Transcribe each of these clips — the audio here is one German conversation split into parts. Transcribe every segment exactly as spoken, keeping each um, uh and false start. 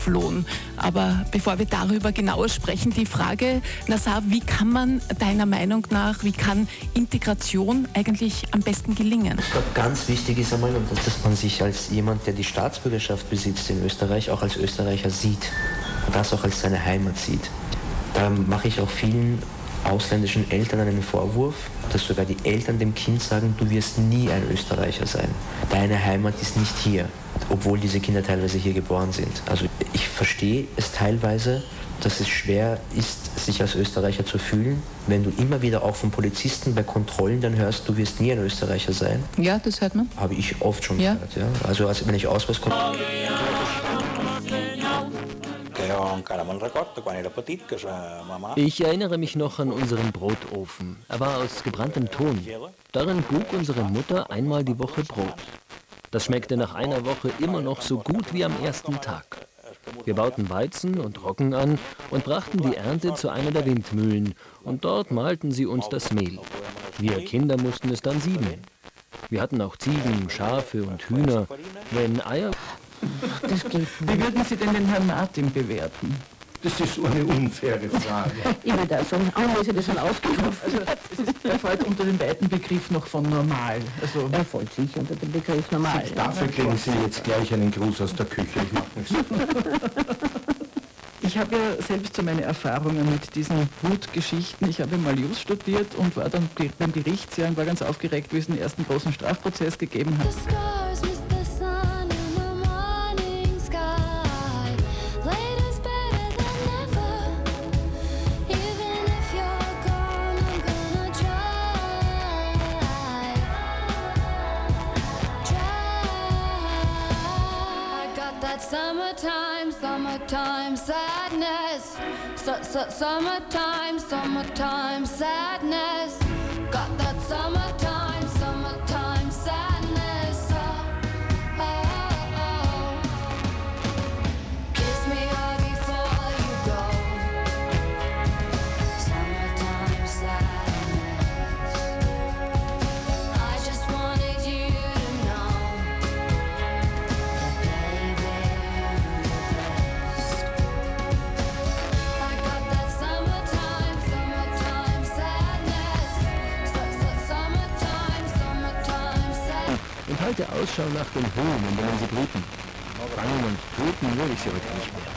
geflohen. Aber bevor wir darüber genauer sprechen, die Frage, Nassar, wie kann man deiner Meinung nach, wie kann Integration eigentlich am besten gelingen? Ich glaube, ganz wichtig ist einmal, dass man sich als jemand, der die Staatsbürgerschaft besitzt in Österreich, auch als Österreicher sieht. Und das auch als seine Heimat sieht. Da mache ich auch vielen ausländischen Eltern einen Vorwurf, dass sogar die Eltern dem Kind sagen, du wirst nie ein Österreicher sein. Deine Heimat ist nicht hier, obwohl diese Kinder teilweise hier geboren sind. Also ich verstehe es teilweise, dass es schwer ist, sich als Österreicher zu fühlen, wenn du immer wieder auch von Polizisten bei Kontrollen dann hörst, du wirst nie ein Österreicher sein. Ja, das hört man. Habe ich oft schon ja. gehört. Ja? Also als wenn ich Ausweis komme. Ich erinnere mich noch an unseren Brotofen. Er war aus gebranntem Ton. Darin buk unsere Mutter einmal die Woche Brot. Das schmeckte nach einer Woche immer noch so gut wie am ersten Tag. Wir bauten Weizen und Roggen an und brachten die Ernte zu einer der Windmühlen. Und dort mahlten sie uns das Mehl. Wir Kinder mussten es dann sieben. Wir hatten auch Ziegen, Schafe und Hühner. Wenn Eier... Das geht nicht. Wie würden Sie denn den Herrn Martin bewerten? Das ist so eine unfaire Frage. Ich würde da sagen, oh, ist ja das schon ausgeklopft. Also, er fällt unter den weiten Begriff noch von normal. Also, er fällt sicher unter den Begriff normal. Dafür kriegen Sie jetzt gleich einen Gruß aus der Küche. Ich mache nichts. Ich habe ja selbst so meine Erfahrungen mit diesen Blutgeschichten. Ich habe mal Jus studiert und war dann beim Gerichtsjahr und war ganz aufgeregt, wie es den ersten großen Strafprozess gegeben hat. Summertime, summertime sadness. Su su summertime, summertime sadness. Got that summertime, summertime sadness. Oh, oh, oh. Kiss me hard before you go. Summertime sadness. I just wanted you to know. Und halte Ausschau nach den Höhen, in denen sie brüten. Fangen und töten will ich sie heute nicht mehr.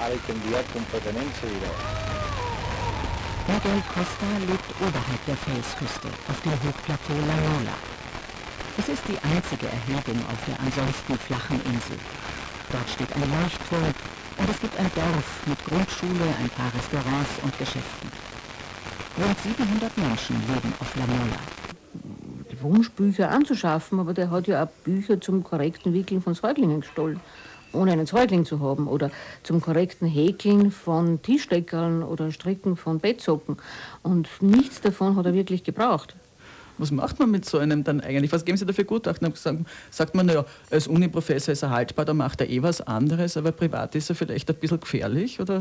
Miguel Costa lebt oberhalb der Felsküste, auf dem Hochplateau La Nola. Es ist die einzige Erhebung auf der ansonsten flachen Insel. Dort steht ein Leuchtturm und es gibt ein Dorf mit Grundschule, ein paar Restaurants und Geschäften. Rund siebenhundert Menschen leben auf La Nola. Wunsch, Bücher anzuschaffen, aber der hat ja auch Bücher zum korrekten Wickeln von Säuglingen gestohlen, ohne einen Säugling zu haben, oder zum korrekten Häkeln von Tischdeckern oder Stricken von Bettsocken. Und nichts davon hat er wirklich gebraucht. Was macht man mit so einem dann eigentlich? Was geben Sie da für Gutachten? Sagt man, naja, als Uniprofessor ist er haltbar, da macht er eh was anderes, aber privat ist er vielleicht ein bisschen gefährlich, oder?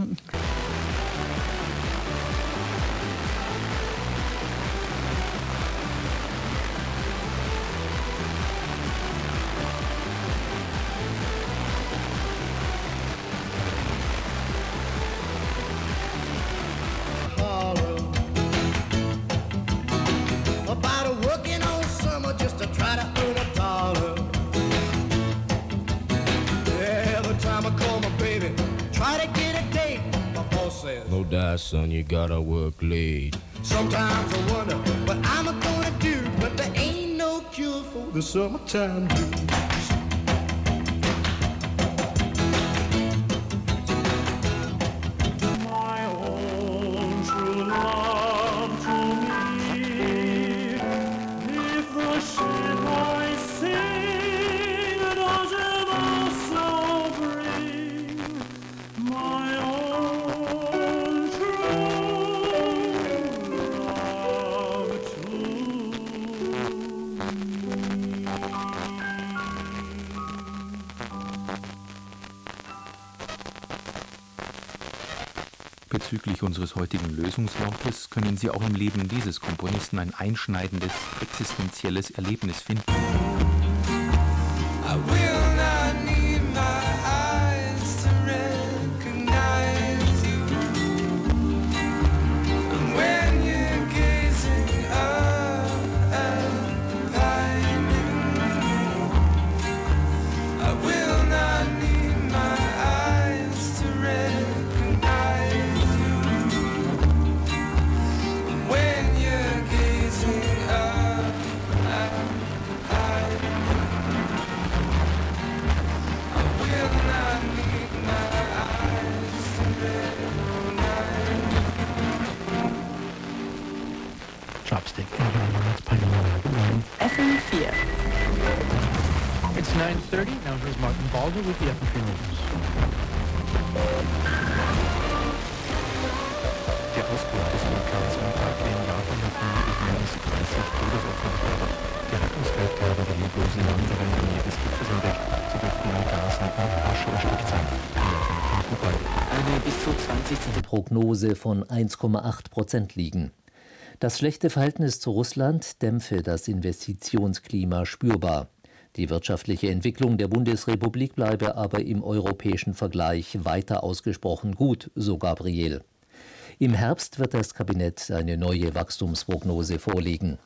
No die, son, you gotta work late. Sometimes I wonder what I'm gonna do, but there ain't no cure for the summertime blues. My own true love to me, if the ship I sing does ever so bring my own true love to Bezüglich unseres heutigen Lösungswortes können Sie auch im Leben dieses Komponisten ein einschneidendes, existenzielles Erlebnis finden. I will not need my eyes to rest. Fantastic. Enjoy your next panorama. Good morning. F M vier. It's nine thirty. Now here's Martin Balder with the F M vier News. Der Ausbruch des Vulkans am Tag in Japan hat vermutlich mehr als dreißig Todesopfer gefordert. Die Rettungskräfte haben die leblosen Wanderer in der Nähe des Gipfels entdeckt. Sie dürften in Gasen und Asche erstickt sein. Eine bis zu zwanzig Prognose von eins Komma acht Prozent liegen. Das schlechte Verhältnis zu Russland dämpfe das Investitionsklima spürbar. Die wirtschaftliche Entwicklung der Bundesrepublik bleibe aber im europäischen Vergleich weiter ausgesprochen gut, so Gabriel. Im Herbst wird das Kabinett eine neue Wachstumsprognose vorlegen.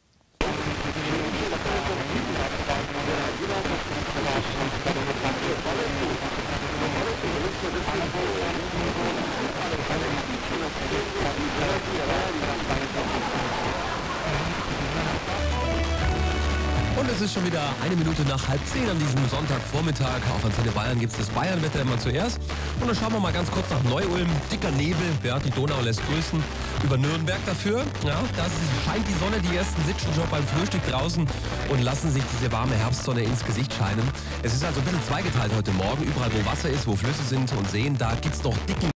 Und es ist schon wieder eine Minute nach halb zehn an diesem Sonntagvormittag. Auf Antenne Bayern gibt es das Bayernwetter immer zuerst. Und dann schauen wir mal ganz kurz nach Neu-Ulm. Dicker Nebel, ja, die Donau lässt grüßen. Über Nürnberg dafür. Ja, da scheint die Sonne, die ersten sitzen schon beim Frühstück draußen und lassen sich diese warme Herbstsonne ins Gesicht scheinen. Es ist also ein bisschen zweigeteilt heute Morgen. Überall, wo Wasser ist, wo Flüsse sind und Seen, da gibt es noch dicken